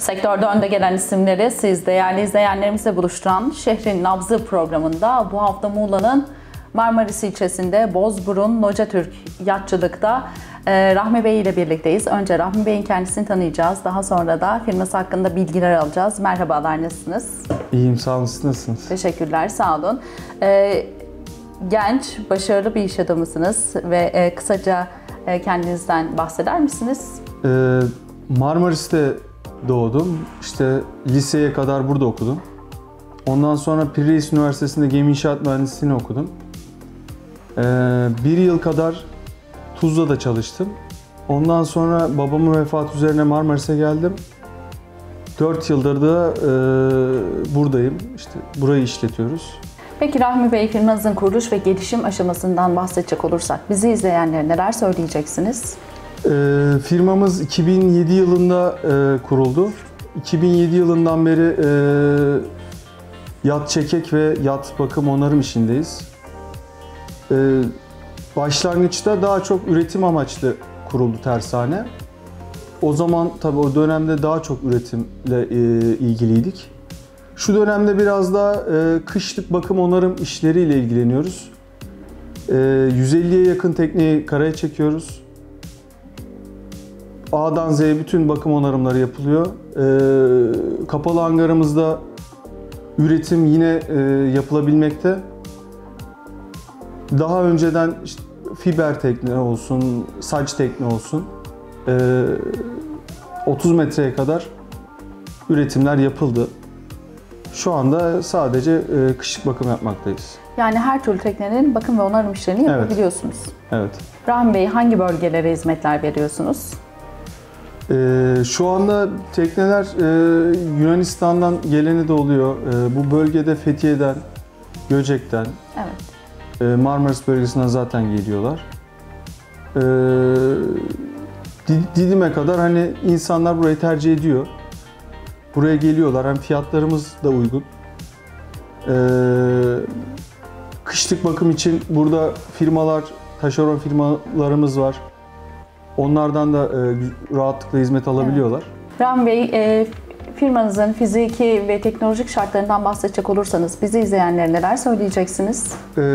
Sektörde önde gelen isimleri siz değerli izleyenlerimizle buluşturan Şehrin Nabzı programında bu hafta Muğla'nın Marmaris ilçesinde Bozburun Locatürk Yatçılık'ta Rahmi Bey ile birlikteyiz. Önce Rahmi Bey'in kendisini tanıyacağız. Daha sonra da firması hakkında bilgiler alacağız. Merhabalar, nasılsınız? İyiyim, sağ olun. Siz nasılsınız? Teşekkürler, sağ olun. Genç, başarılı bir iş adamısınız ve kısaca kendinizden bahseder misiniz? Marmaris'te doğdum. İşte liseye kadar burada okudum. Ondan sonra Pir Reis Üniversitesi'nde gemi inşaat mühendisliğini okudum. Bir yıl kadar Tuzla'da çalıştım. Ondan sonra babamın vefatı üzerine Marmaris'e geldim. 4 yıldır da buradayım. İşte burayı işletiyoruz. Peki Rahmi Bey, firmanızın kuruluş ve gelişim aşamasından bahsedecek olursak bizi izleyenlere neler söyleyeceksiniz? Firmamız 2007 yılında kuruldu. 2007 yılından beri yat çekek ve yat bakım onarım işindeyiz. Başlangıçta daha çok üretim amaçlı kuruldu tersane. O zaman tabii o dönemde daha çok üretimle ilgiliydik. Şu dönemde biraz daha kışlık bakım onarım işleriyle ilgileniyoruz. 150'ye yakın tekneyi karaya çekiyoruz. A'dan Z'ye bütün bakım onarımları yapılıyor. Kapalı hangarımızda üretim yine yapılabilmekte. Daha önceden işte fiber tekne olsun, saç tekne olsun 30 metreye kadar üretimler yapıldı. Şu anda sadece kışlık bakım yapmaktayız. Yani her türlü teknenin bakım ve onarım işlerini yapabiliyorsunuz. Evet. Rahmi Bey, hangi bölgelere hizmetler veriyorsunuz? Şu anda tekneler Yunanistan'dan geleni de oluyor. Bu bölgede Fethiye'den, Göcek'ten, Evet. Marmaris bölgesinden zaten geliyorlar. Didim'e kadar hani insanlar burayı tercih ediyor. Buraya geliyorlar. Hem fiyatlarımız da uygun. Kışlık bakım için burada firmalar, taşeron firmalarımız var. Onlardan da rahatlıkla hizmet alabiliyorlar. Evet. Rahmi Bey, firmanızın fiziki ve teknolojik şartlarından bahsedecek olursanız bizi izleyenlere neler söyleyeceksiniz?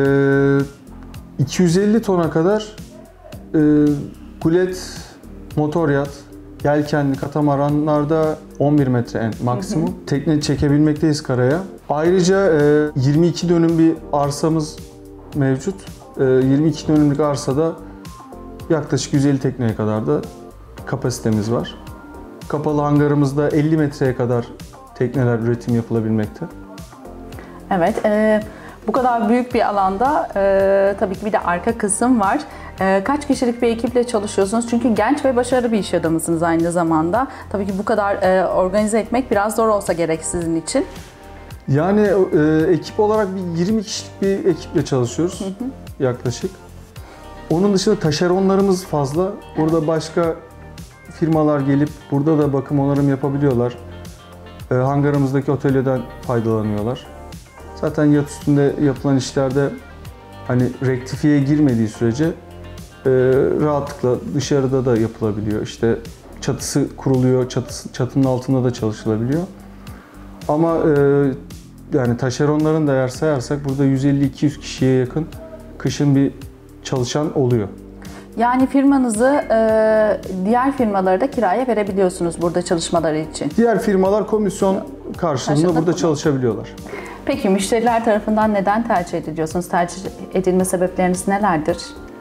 250 tona kadar gulet, motor yat, yelkenli katamaranlarda 11 metre en maksimum tekne çekebilmekteyiz karaya. Ayrıca 22 dönüm bir arsamız mevcut. 22 dönümlük arsada yaklaşık 150 tekneye kadar da kapasitemiz var. Kapalı hangarımızda 50 metreye kadar tekneler üretim yapılabilmekte. Evet, bu kadar büyük bir alanda tabii ki bir de arka kısım var. Kaç kişilik bir ekiple çalışıyorsunuz? Çünkü genç ve başarılı bir iş adamısınız aynı zamanda. Tabii ki bu kadar organize etmek biraz zor olsa gerek sizin için. Yani ekip olarak bir 20 kişilik bir ekiple çalışıyoruz yaklaşık. Onun dışında taşeronlarımız fazla. Burada başka firmalar gelip burada da bakım onarım yapabiliyorlar. Hangarımızdaki atölyeden faydalanıyorlar. Zaten yat üstünde yapılan işlerde hani rektifiye girmediği sürece rahatlıkla dışarıda da yapılabiliyor. İşte çatısı kuruluyor, çatının altında da çalışılabiliyor. Ama yani taşeronların da eğer sayarsak burada 150-200 kişiye yakın kışın bir çalışan oluyor. Yani firmanızı diğer firmalara da kiraya verebiliyorsunuz burada çalışmaları için. Diğer firmalar komisyon karşılığında burada çalışabiliyorlar. Peki müşteriler tarafından neden tercih ediliyorsunuz? Tercih edilme sebepleriniz nelerdir?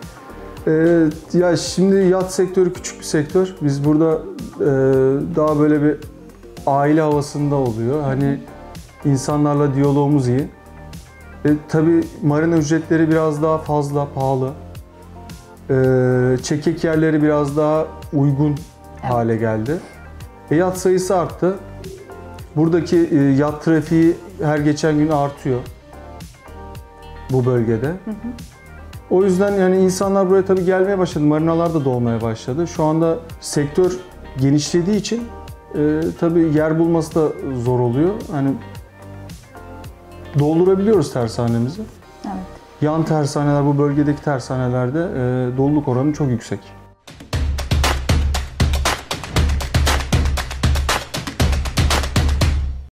Ya şimdi yat sektörü küçük bir sektör. Biz burada daha böyle bir aile havasında oluyor. Hani insanlarla diyalogumuz iyi. Tabii marina ücretleri biraz daha fazla, pahalı. Çekek yerleri biraz daha uygun hale geldi. Yat sayısı arttı. Buradaki yat trafiği her geçen gün artıyor bu bölgede. O yüzden yani insanlar buraya tabii gelmeye başladı. Marinalar da dolmaya başladı. Şu anda sektör genişlediği için tabii yer bulması da zor oluyor. Hani doldurabiliyoruz tersanemizi. Evet. Yan tersaneler, bu bölgedeki tersanelerde doluluk oranı çok yüksek.